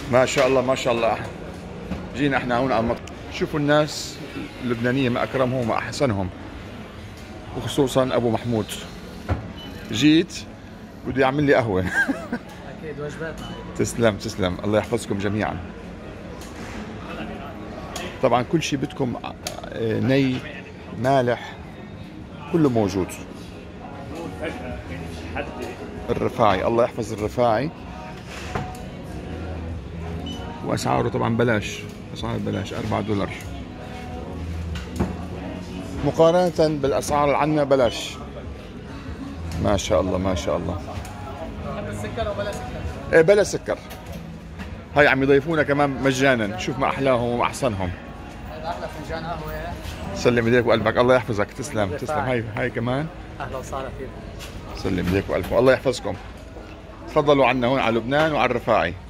ما شاء الله ما شاء الله. جينا احنا هون على المطعم، شوفوا الناس اللبنانية ما أكرمهم وأحسنهم، وخصوصا أبو محمود. جيت بده يعمل لي قهوة. أكيد وجباتنا. تسلم تسلم، الله يحفظكم جميعا. طبعا كل شيء بدكم ني مالح كله موجود. الرفاعي، الله يحفظ الرفاعي، واسعاره طبعا بلاش، اسعار بلاش $4 مقارنة بالاسعار اللي عندنا بلاش. ما شاء الله ما شاء الله. السكر وبلا سكر؟ ايه بلا سكر. هاي عم يضيفونا كمان مجانا، شوف ما احلاهم واحسنهم. هذا احلى فنجان قهوه. سلم ايديك وقلبك، الله يحفظك. تسلم تسلم. هاي كمان. اهلا وسهلا فيك. سلم ايديك وقلبك، الله يحفظكم. تفضلوا عنا هون على لبنان وعلى الرفاعي.